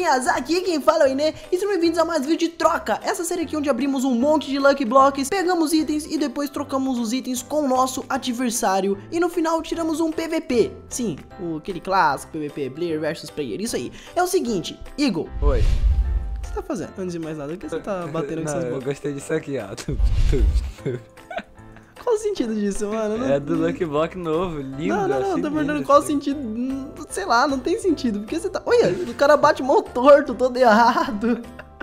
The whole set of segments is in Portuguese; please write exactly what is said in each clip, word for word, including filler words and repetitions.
galerinhas, aqui quem fala é o Inê e sejam bem-vindos a mais vídeo de troca. Essa série aqui onde abrimos um monte de Lucky Blocks, pegamos itens e depois trocamos os itens com o nosso adversário e no final tiramos um P V P. Sim, o, aquele clássico P V P, player versus player, isso aí. É o seguinte, Eagle. Oi. O que você tá fazendo? Antes de mais nada, o que você tá batendo com Não, essas eu bocas? gostei disso aqui, ó. Qual o sentido disso, mano? Não... É do Lucky Block novo, lindo. Não, não, não, achei tô perguntando lindo qual o isso aqui. sentido. Hum, Sei lá, não tem sentido. Porque você tá. Olha, o cara bate mó torto, todo errado.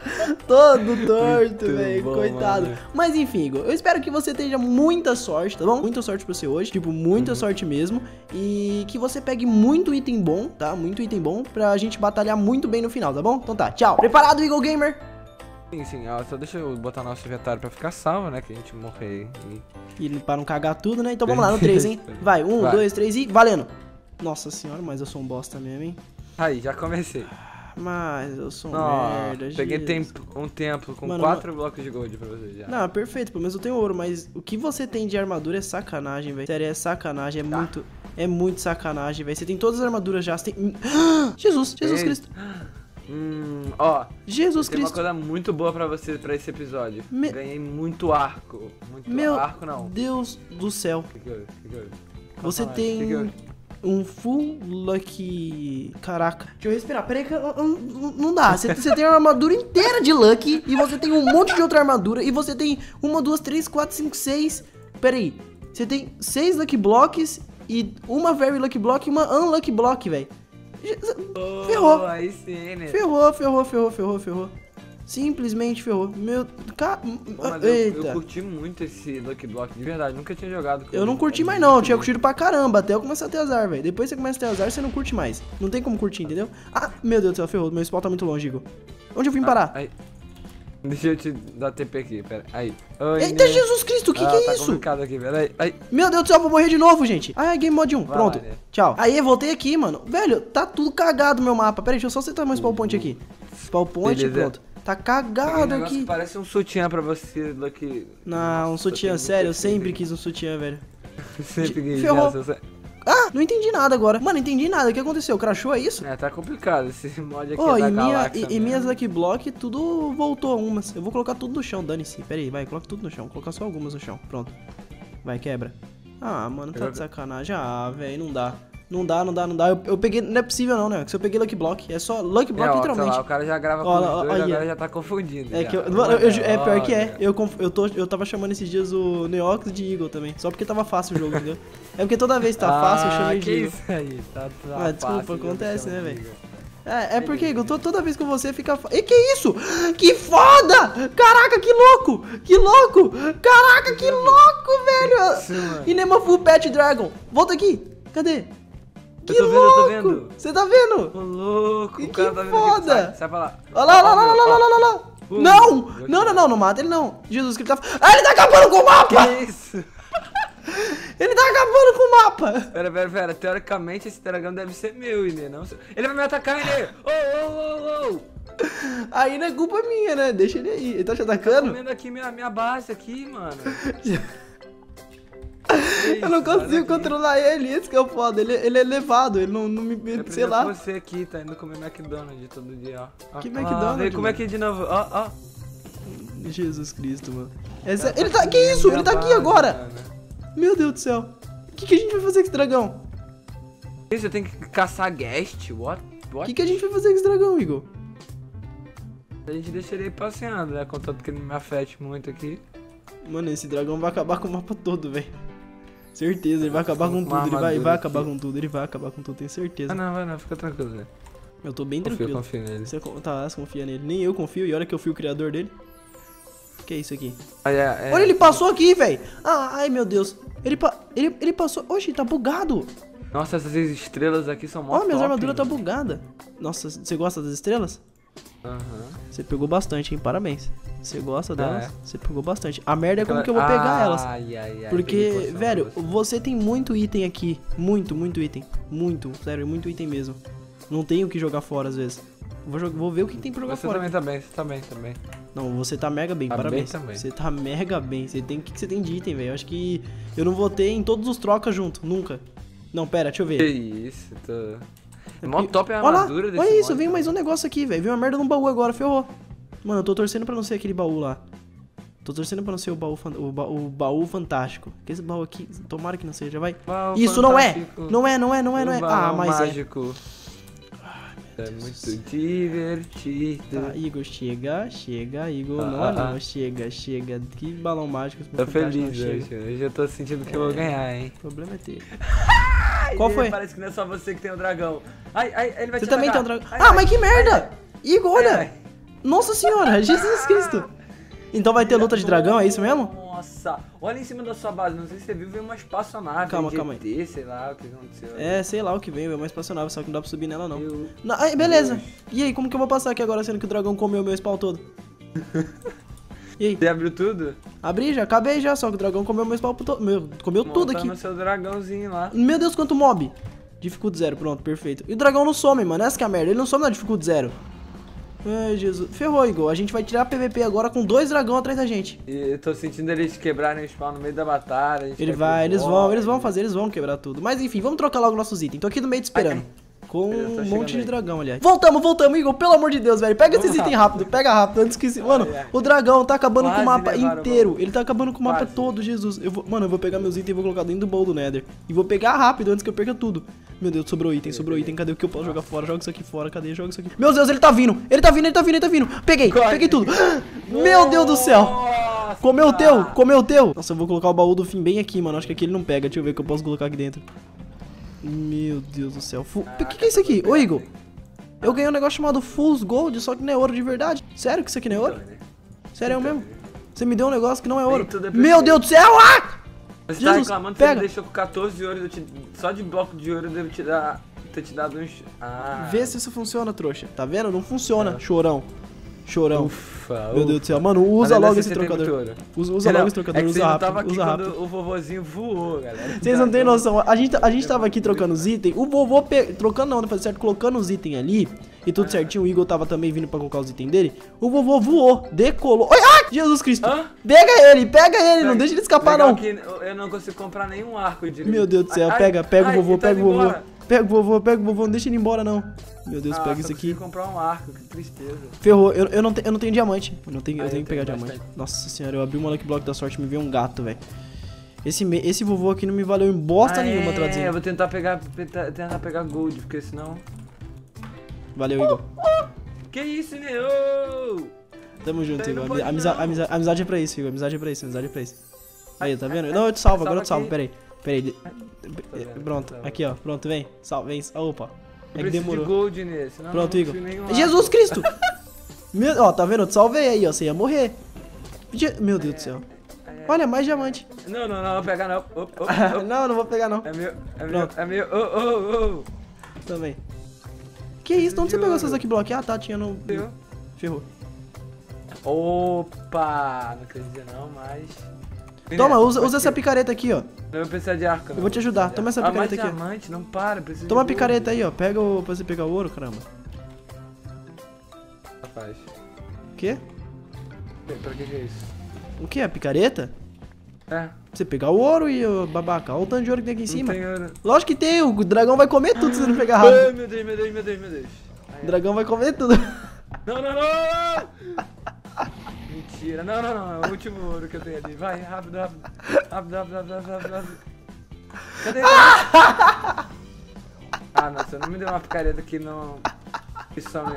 Todo torto, velho. bom, Coitado. mano. Mas enfim, Igor, eu espero que você tenha muita sorte, tá bom? Muita sorte pra você hoje. Tipo, muita Uhum. sorte mesmo. E que você pegue muito item bom, tá? Muito item bom pra gente batalhar muito bem no final, tá bom? Então tá, tchau. Preparado, Eagle Gamer? Sim, sim, ó, só deixa eu botar nosso inventário pra ficar salvo, né? Que a gente morrer e... E pra não cagar tudo, né? Então vamos lá, no três, hein? Vai, um, Vai. dois, três e valendo. Nossa senhora, mas eu sou um bosta mesmo, hein? Aí, já comecei. Mas eu sou um Ó, merda, peguei Jesus. tempo, um tempo com Mano, quatro blocos de gold pra você já. Não, perfeito, pelo menos eu tenho ouro, mas o que você tem de armadura é sacanagem, velho. Sério, é sacanagem, é Tá. muito, é muito sacanagem, velho. Você tem todas as armaduras já, você tem... Jesus, Jesus Ei. Cristo, Hum, ó, Jesus tem uma Cristo. coisa muito boa pra você, pra esse episódio. Me- Ganhei muito arco. Muito Meu arco, não. Deus do céu, Que que houve? Que que houve? você Fala mais, que que tem houve? um full lucky... Caraca, deixa eu respirar, peraí que eu- eu- não, não dá. Você, você tem uma armadura inteira de lucky e você tem um monte de outra armadura e você tem uma, duas, três, quatro, cinco, seis... Peraí, você tem seis lucky blocks e uma very lucky block e uma unlucky block, velho. Ferrou. Oh, aí sim, né? Ferrou, ferrou, ferrou, ferrou, ferrou. Simplesmente ferrou. Meu. Ca... Pô, mas eu, Eita. eu curti muito esse Lucky Block, de verdade. Nunca tinha jogado com Eu não ele. curti É mais não, eu muito tinha bom. curtido pra caramba, até eu começar a ter azar, velho. Depois você começa a ter azar, você não curte mais. Não tem como curtir, entendeu? Ah, meu Deus do céu, ferrou. Meu spawn tá muito longe, Igor. Onde eu vim parar? Aí. Deixa eu te dar T P aqui, pera. Aí. Oi, Eita, né? Jesus Cristo, o que Ah, que é tá isso? complicado aqui, pera aí. Aí. Meu Deus do céu, eu vou morrer de novo, gente. Ai, game mode um, Vai pronto. lá, né? Tchau. Aí, voltei aqui, mano. Velho, tá tudo cagado meu mapa. Pera aí, deixa eu só setar meu spawn point aqui. Spawn point, Beleza. pronto. Tá Aquele cagado negócio aqui. parece um sutiã pra você, Lucky. Não, um Nossa, sutiã, tem sério, eu muito sempre perfeito. quis um sutiã, velho. Sempre quis Ferrou. essa, essa- Ah, não entendi nada agora. Mano, não entendi nada. O que aconteceu? Crashou, é isso? É, tá complicado esse mod aqui. Ó, é da e, minha, galáxia e, e mesmo. minhas Lucky Block, tudo voltou a umas. Eu vou colocar tudo no chão, dane-se. Pera aí, vai, coloca tudo no chão. Vou colocar só algumas no chão. Pronto. Vai, quebra. Ah, mano, tá Eu- de sacanagem. Ah, velho, não dá. Não dá, não dá, não dá. Eu, eu peguei. Não é possível, não, né? Se eu peguei Lucky Block, é só Lucky É, Block, ó, sei literalmente. lá, o cara já grava com Ó, os ó, dois, aí, agora ó. já tá confundindo. É já. que eu, mano, eu- é pior que é. Olha. Eu, conf- eu, tô, eu tava chamando esses dias o Neox de Eagle também. Só porque tava fácil o jogo, entendeu? É porque toda vez que tá fácil, eu Ah, chamei de que Eagle. isso aí, tá, tá Ah, desculpa, fácil, acontece, eu né, chamo de velho? Igor. É, é porque, Igor, to- toda vez que você fica... fa- E que isso? Que foda! Caraca, que louco! Que louco! Caraca, que louco, velho! Isso, mano. Inema Full Pet Dragon. Volta aqui. Cadê? Que tô vendo, eu louco! tô vendo. Você tá vendo? Ô, louco, Que o cara tá vendo foda. aqui. Sai, sai pra lá. Olha lá, olha lá, Ó, olha lá, meu, olha lá, ó. olha lá. Uh, Não! eu Não, te- não, não, não mata ele não. Jesus, que ele tá... Ah, ele tá acabando com o mapa! Que isso? Ele tá acabando com o mapa! Pera, pera, pera. Teoricamente esse dragão deve ser meu, Inê. Não seu. Ele vai me atacar, Inê! Ô, ô, ô, ô! Aí não é culpa minha, né? Deixa ele aí. Ele tá te Tá atacando? comendo aqui minha, minha base aqui, mano. Eu não consigo controlar ele, esse que é o foda. Ele, ele é elevado, ele não, não me. Eu sei lá. você aqui, tá indo comer McDonald's todo dia, ó. ó. Que ó, McDonald's, Vem comer mano? aqui de novo, ó, ó. Jesus Cristo, mano. Essa- ele tá. Que isso? Ele tá aqui agora! Meu Deus do céu. O que, que a gente vai fazer com esse dragão? Isso, eu tenho que caçar guest, what? O What? que, que a gente vai fazer com esse dragão, Igor? A gente deixa ele aí passeando, né? Contanto que ele não me afete muito aqui. Mano, esse dragão vai acabar com o mapa todo, velho. Certeza, ele vai acabar com Uma tudo. Ele vai, ele vai armadura acabar aqui. com tudo, ele vai acabar com tudo, tenho certeza. Ah, não, vai não, fica tranquilo, né? Eu tô bem Confio, tranquilo. confio nele. Você con- tá, você confia nele. Nem eu confio, e olha que eu fui o criador dele. O que é isso aqui? Ah, é, é. Olha, ele passou aqui, velho. Ah, ai, meu Deus. Ele, pa... ele, ele passou. Oxe, tá bugado. Nossa, essas estrelas aqui são mó Ó, minhas top, armaduras tá mano. bugada. Nossa, você gosta das estrelas? Aham. Você pegou bastante, hein? Parabéns. Você gosta delas? é. Você pegou bastante. A merda é como que eu vou pegar elas. Ai, ai, ai. peguei Porque, poção pra velho, você. você tem muito item aqui. Muito, muito item. Muito, sério, muito item mesmo. Não tem o que jogar fora às vezes. Vou, jogar, vou ver o que tem pra jogar Você fora. também tá bem, você tá bem, tá bem. Não, você tá mega bem, Tá parabéns. bem também. Você tá mega bem. Você tem o que que você tem de item, velho? Eu acho que eu não vou ter em todos os trocas junto, nunca. Não, pera, deixa eu Que ver. isso, tô... É mó top a Olha lá, armadura desse olha isso, mod, veio cara. mais um negócio aqui, velho. Veio uma merda num baú agora, ferrou. Mano, eu tô torcendo pra não ser aquele baú lá. Tô torcendo pra não ser o baú, fan- o, ba o baú fantástico. Que esse baú aqui, tomara que não seja, vai. Baú Isso não é! fantástico. Não é, não é, não é, não é. O Ah, balão mas mágico. É muito divertido. é. Tá, Igor, chega, chega, Igor. Ah, não, ah, não, ah. chega, chega. Que balão mágico. esse Tô fantástico não feliz chega. hoje. Hoje eu tô sentindo que eu vou ganhar, hein? O problema é ter. Qual Qual foi? Parece que não é só você que tem o dragão. Ai, ai, ele vai Você te também tem um atacar. dragão. Ai, Ah, ai, mas que merda! ai, Igor, ai, olha! ai. Nossa senhora, Jesus Cristo! Então vai ter luta de dragão, é isso mesmo? Nossa, olha em cima da sua base, não sei se você viu, veio uma espaçonave. Calma, de calma E T, sei lá o que aconteceu. É, sei lá o que vem, é uma espaçonave, só que não dá pra subir nela não. Eu- Não, ai, beleza. Deus. E aí, como que eu vou passar aqui agora, sendo que o dragão comeu meu spawn todo? E aí? Você abriu tudo? Abri já, acabei já, só que o dragão comeu meu spawn todo. Meu, comeu tudo Monta aqui. no seu dragãozinho lá. Meu Deus, quanto mob. Dificuldade zero, pronto, perfeito. E o dragão não some, mano, essa que é a merda. Ele não some na dificuldade zero. Ai, Jesus. Ferrou, Igor. A gente vai tirar P V P agora com dois dragões atrás da gente. E eu tô sentindo eles quebrarem o spawn no meio da batalha. a gente Ele pro vai, eles boss. vão, eles vão fazer, eles vão quebrar tudo. Mas enfim, vamos trocar logo nossos itens. Tô aqui no meio te esperando. Com Eu tô um monte chegando de aí. dragão, aliás. Voltamos, voltamos, Igor. Pelo amor de Deus, velho. Pega Vamos esses itens rápido. rápido. Pega rápido, antes que... Mano, Ai, ai. o dragão tá acabando com Quase o mapa levaram o inteiro. baú. Ele tá acabando com o mapa Quase. todo, Jesus. Eu vou... Mano, eu vou pegar meus itens e vou colocar dentro do baú do Nether. E vou pegar rápido, antes que eu perca tudo. Meu Deus, sobrou item, sobrou item. Cadê o que eu posso jogar fora? Joga isso aqui fora. Cadê? Joga isso aqui. Meu Deus, ele tá vindo. Ele tá vindo, ele tá vindo, ele tá vindo. Peguei, Corre. peguei tudo. Meu Deus do céu. Nossa! Comeu o teu, comeu o teu. Nossa, eu vou colocar o baú do fim bem aqui, mano. Acho que aqui ele não pega. Deixa eu ver o que eu posso colocar aqui dentro. Meu Deus do céu. Fu... O que, que é isso aqui? Ô, Igor. Eu ganhei um negócio chamado Fool's Gold, só que não é ouro de verdade. Sério que isso aqui não é ouro? Sério é mesmo? Você me deu um negócio que não é ouro. tudo é Meu perfeito. Deus do céu! Ah! Você tá Jesus, reclamando que você pega. me deixou com quatorze ouro, eu te- só de bloco de ouro eu devo te dar, ter te dado uns... Ah, Vê se isso funciona, trouxa. Tá vendo? Não funciona. Chorão. Chorão. ufa, Meu Deus do céu. Mano, usa Mas logo ainda esse assim você tem trocador. muito ouro. Usa, usa Não, logo esse trocador, é que usa você não rápido. tava aqui Usa quando rápido. o vovozinho voou, galera. Vocês não têm noção, a gente, a gente tava aqui trocando os itens, o vovô pe... trocando não, não fazer certo, colocando os itens ali, e tudo certinho, o Igor tava também vindo pra colocar os itens dele, o vovô voou, decolou, ai, ai, Jesus Cristo, Hã? pega ele, pega ele, não deixa ele escapar Legal não. que eu não consigo comprar nenhum arco direito. Meu Deus do céu, Ai, pega, pega ai, o vovô, ele tá pega o indo vovô, embora. pega o vovô, pega o vovô, não deixa ele ir embora não. Meu Deus, Ah, pega só isso consegui aqui. comprar um arco, que tristeza. Ferrou, eu, eu, não, te, eu não tenho diamante, eu, não tenho, eu Ah, tenho eu que pegar tenho diamante. bastante. Nossa senhora, eu abri o Lucky Block da sorte e me veio um gato, velho. Esse, me- esse vovô aqui não me valeu em bosta Ah, nenhuma, é, traduzindo. eu vou tentar pegar, tentar, tentar pegar gold, porque senão... Valeu, Igor. Que isso, Neo? Tamo junto, Isso aí não Igor. pode Amizade, não. amizade, amizade é pra isso, Igor. Amizade é pra isso, amizade é pra isso. Aí, tá vendo? ai, Não, eu te salvo, salva agora eu te salvo. aqui. Peraí, peraí. de- vendo, Pronto, salva. aqui ó. Pronto, vem. Salve, vem. Opa. É Eu que preciso de demorou. gold nesse, senão Pronto, não Igor. consigo nenhum Jesus arco. Cristo! Meu, ó, tá vendo? Eu te salvei aí, ó. Você ia morrer. Je- Meu Deus do céu. Ai, ai. Olha, mais diamante. Não, não, não, vou pegar não. Oh, oh, oh. Não, não vou pegar não. É meu, é meu, Pronto. é meu, oh, oh, oh. Também. Que isso? De onde você pegou essas aqui block? Ah, tá, tinha no... Ferrou. Ferrou. Opa, não quer dizer não, mas... Toma, usa, Pode usa essa ser. picareta aqui, ó. Não vou precisar de arco, não. Eu vou te ajudar. Toma essa Ah, mais picareta aqui. diamante, não para, preciso Toma a de picareta aí, ó. Pega o... pra você pegar o ouro, caramba. gold. Rapaz, O quê? pra que que é isso? O quê? A picareta? É, Você pegar o ouro e o babaca. Olha o tanto de ouro que tem aqui em não cima. tem ouro. Lógico que tem, o dragão vai comer tudo se você não pegar rápido. Ai, meu Deus, meu Deus, meu Deus, meu Deus. Ai, O dragão vai comer tudo. Não, não, não! Mentira, não, não, não, é o último ouro que eu tenho ali. Vai, rápido, rápido. Rápido, rápido, rápido, rápido, rápido. Cadê? Ah, não, você não me deu uma picareta que não... Que some.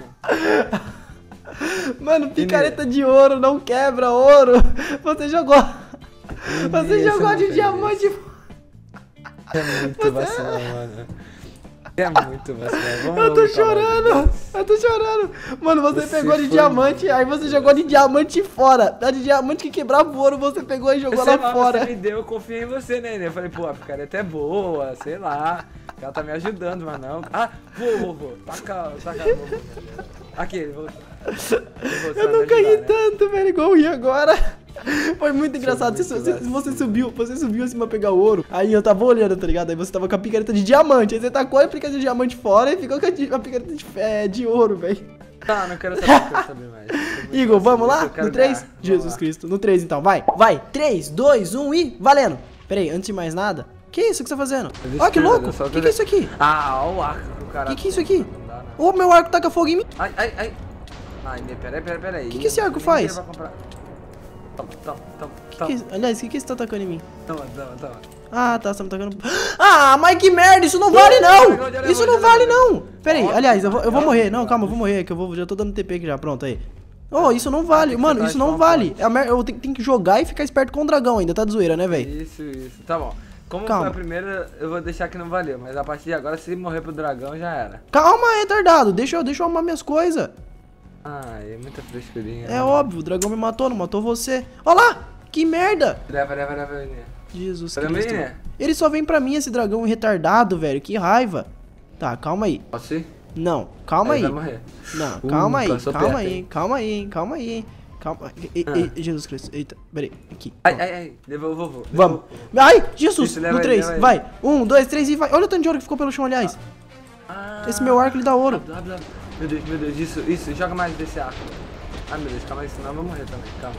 Mano, picareta de ouro não quebra ouro. Você jogou. Você Isso, jogou não de fez diamante. É muito vacilão, mano. É muito vacilão. Vamos Eu tô voltar chorando. logo. Eu tô chorando. Mano, você, Você pegou de foi diamante, aí você jogou de diamante fora. A de diamante que quebrava o ouro, você pegou e jogou Sei lá lá, fora. você me deu, eu confiei em você, né? Eu falei, pô, a picareta é boa, sei lá. Ela tá me ajudando, mas não. Ah, vou, vou, vou. Taca, taca, vou, vou. Aqui, vou. Eu nunca ri tanto, velho, igual eu ri agora. Foi muito engraçado. muito Você, você, vacilo. você subiu, você subiu assim pra pegar o ouro. Aí eu tava olhando, tá ligado? Aí você tava com a picareta de diamante. Aí você tacou a picareta de diamante fora e ficou com a, di- a picareta de, é, de ouro, velho. Tá, não quero saber, não quero saber mais. Tô muito Igor, vamos vacilão, lá? eu quero No três? ganhar. Vamos Jesus lá. Cristo. No três então, vai. Vai. três, dois, um e valendo. Pera aí, antes de mais nada. Que isso que você tá fazendo? Mas Olha que espera, louco. eu só O que, tô que é isso aqui? Ah, ó o arco. caraca. Que que é isso aqui? Não dá, Ô, não. meu arco taca fogo em mim. Ai, ai, ai. Ai, me- peraí, peraí, peraí. Que que esse arco Nem faz? vai comprar. Toma, toma, toma, Que toma. que- aliás, o que que você tá atacando em mim? Toma, toma, toma. Ah, tá, você tá me atacando. Ah, mas que merda, isso não vale não! Isso não vale não! Pera aí, aliás, eu vou, eu vou morrer. Não, calma, eu vou morrer, que eu vou, já tô dando T P aqui já, pronto, aí. Oh, isso não vale, mano, isso não vale. É a mer- Eu tenho tenho que jogar e ficar esperto com o dragão ainda, tá de zoeira, né, velho? Isso, isso. Tá bom. Como Calma. foi a primeira, eu vou deixar que não valeu. Mas a partir de agora, se morrer pro dragão, já era. Calma, retardado, deixa eu, deixa eu arrumar minhas coisas. Ai, é muita frescurinha. É óbvio, o dragão me matou, não matou você. Ó lá, que merda. Leva, leva, leva, leva. Jesus Pra mim, Cristo. né? Ele só vem pra mim, esse dragão retardado, velho, que raiva. Tá, calma aí. Posso ir? Não, calma aí. Vai morrer. Não, Uh, calma aí, passou calma perto, aí, hein? calma aí, calma aí. Calma. Ei, Ah. ei, Jesus Cristo. Eita, peraí, aqui. Ai, ai, ai. Levou o vovô. Vamos. Ai, Jesus, Isso, leva no aí, três, leva aí. vai. Um, dois, três e vai. Olha o tanto de ouro que ficou pelo chão, aliás. Ah, Esse meu arco, ele dá ouro. Blá, blá, blá. Meu Deus, meu Deus, isso, isso. Joga mais desse arco. Ai, meu Deus, calma aí, senão eu vou morrer também. Calma.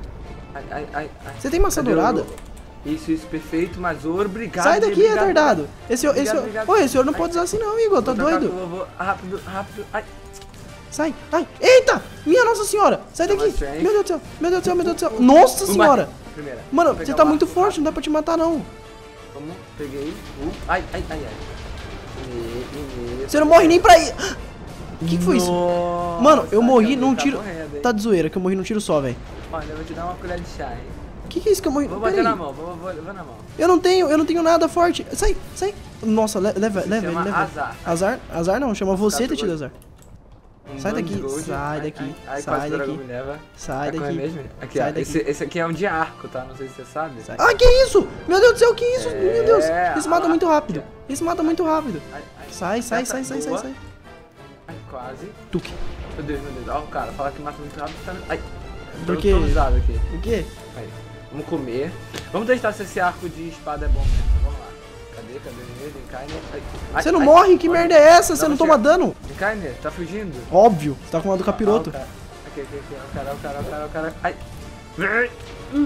Ai, ai, ai, ai. Você tem maçã Cadê o dourada? ouro? Isso, isso, perfeito. Mais ouro, obrigado. Sai daqui, obrigado. retardado. Esse, esse, Obrigado, esse, obrigado. Ô, esse ouro não Ai. pode usar assim não, Igor. Tá Vou tacar doido? com o vovô. Rápido, rápido. Ai. Sai. Ai, eita! Minha Nossa Senhora! Sai daqui! Chama a Meu Deus do céu! Meu Deus do céu, meu Deus do céu! Nossa Uma. Senhora! Primeira. Mano, Vou pegar você tá o muito arco. forte, não dá pra te matar não. Vamos, peguei. Uh, ai, ai, ai, ai. Me, me, Você não morre nem pra ir. O que, que foi isso? Nossa, Mano, eu morri alguém num tá tiro. morrendo, hein? Tá de zoeira, que eu morri num tiro só, velho. Olha, eu vou te dar uma colher de chá, hein? O que, que é isso que eu morri? Vou Pera bater aí. na mão, vou, vou, vou na mão. Eu não tenho, eu não tenho nada forte. Sai, sai. Nossa, le- leva, Se leva, chama leva. azar. Azar? Azar não, chama você ter tido gold. azar. Um Sai bônus daqui, gold. sai Ai, daqui, ai, ai, sai quase o dragão daqui. me leva. Sai Vai correr daqui. mesmo? Aqui, Sai ó. daqui. Esse, esse aqui é um de arco, tá? Não sei se você sabe. Sai. Ah, que isso? Meu Deus do céu, que isso? Meu Deus. É, Isso mata ah, muito rápido. aqui, Isso mata muito rápido. Ai, ai. Sai, sai, Essa sai, sai, sai, boa. sai. Ai, quase. Tuque. Meu Deus, meu Deus. Ó, o cara, fala que mata muito rápido. Tá... Ai. Por Tô quê? todo usado aqui. O quê? Aí. Vamos comer. Vamos testar se esse arco de espada é bom mesmo. Vamos lá. Cadê? Cadê ele? Vem cá, né? Ai, ai, Você não ai, morre? Que olha. merda é essa? Você Dá não um toma tiro. dano? Vem cá, né? Tá fugindo? Óbvio. Você tá com uma do capiroto. Ah, o cara. Aqui, aqui, aqui. O cara, o cara, o cara, o cara. Ai. Vem. Hum.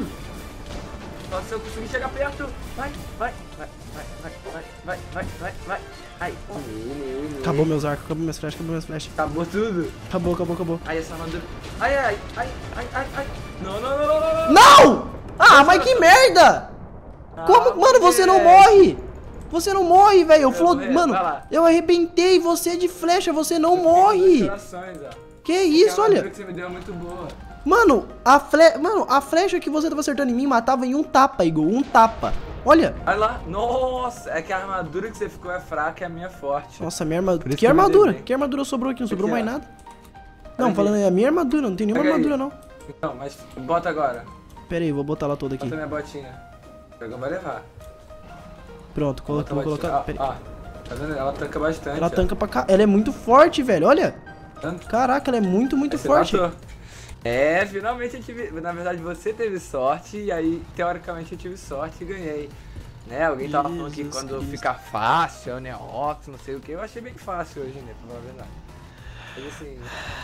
Só se eu conseguir chegar perto. Vai, vai, vai, vai, vai, vai, vai, vai, vai, vai. Ai. Ele, ele. Acabou meus arcos, acabou minhas flechas, acabou minhas flechas. Acabou tudo. Acabou, acabou, acabou. Ai, essa armadura. Ai, ai, ai, ai, ai, ai. Não, não, não, não, não, não. Não! Ah, mas que merda! Como? Ah, Mano, você não moleque. morre! Você não morre, velho. Eu Eu flo... morri, Mano, vai lá. eu arrebentei você de flecha, você não morre! Corações, ó. Que isso, Aquela armadura olha. que você me deu é muito boa. Mano, a fle... Mano, a flecha que você tava acertando em mim matava em um tapa, Igor. Um tapa. Olha. Olha lá. Nossa, é que a armadura que você ficou é fraca e a minha é forte. Nossa, minha armadura. Por isso Que que eu me dei armadura? bem. Que armadura sobrou aqui? Não sobrou Aqui, mais ó. nada. Não, Aqui. falando aí, a minha armadura. Não tem nenhuma Pega aí. armadura, não. Então, mas bota agora. Pera aí, vou botar ela toda aqui. Bota minha botinha. O dragão vai levar. Pronto, coloca, Bota a vou botinha. colocar. Ó, Pera aí. ó, tá vendo? Ela tanca bastante. Ela ó. tanca pra cá. Ela é muito forte, velho. Olha. Tanto. Caraca, ela é muito, muito Aí você forte. matou. É, finalmente eu tive. Na verdade, você teve sorte e aí, teoricamente, eu tive sorte e ganhei. Né? Alguém tava falando que Jesus quando Cristo. fica fácil, é o Neox, não sei o que. Eu achei bem fácil hoje, né? Pra falar a verdade. Mas assim.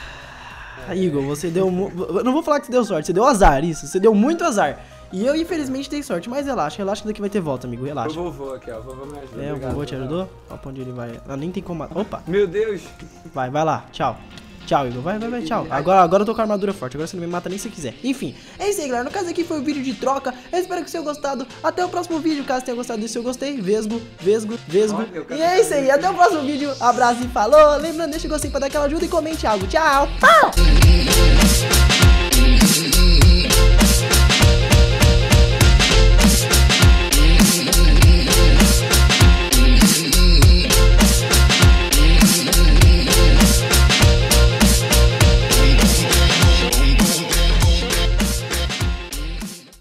Ah, Igor, você deu. mu- Eu não vou falar que você deu sorte, você deu azar, isso. Você deu muito azar. E eu, infelizmente, dei sorte. Mas relaxa, relaxa que daqui vai ter volta, amigo. O Relaxa. vovô aqui, ó. O vovô me ajuda. É, o Obrigado, vovô te vovô. ajudou? Ó, pra onde ele vai. Ah, nem tem como. Opa, Meu Deus! vai, vai lá. Tchau. Tchau, Igor. Vai, vai, vai, tchau. Agora, agora eu tô com a armadura forte. Agora você não me mata nem se quiser. Enfim, é isso aí, galera. No caso aqui foi o vídeo de troca. Eu espero que você tenha gostado. Até o próximo vídeo. Caso tenha gostado desse, eu gostei. Vesgo, vesgo, vesgo. Olha, eu quero E é isso aí. saber. Até o próximo vídeo. Abraço e falou. Lembrando, deixa o gostei pra dar aquela ajuda e comente algo. Tchau. Tchau.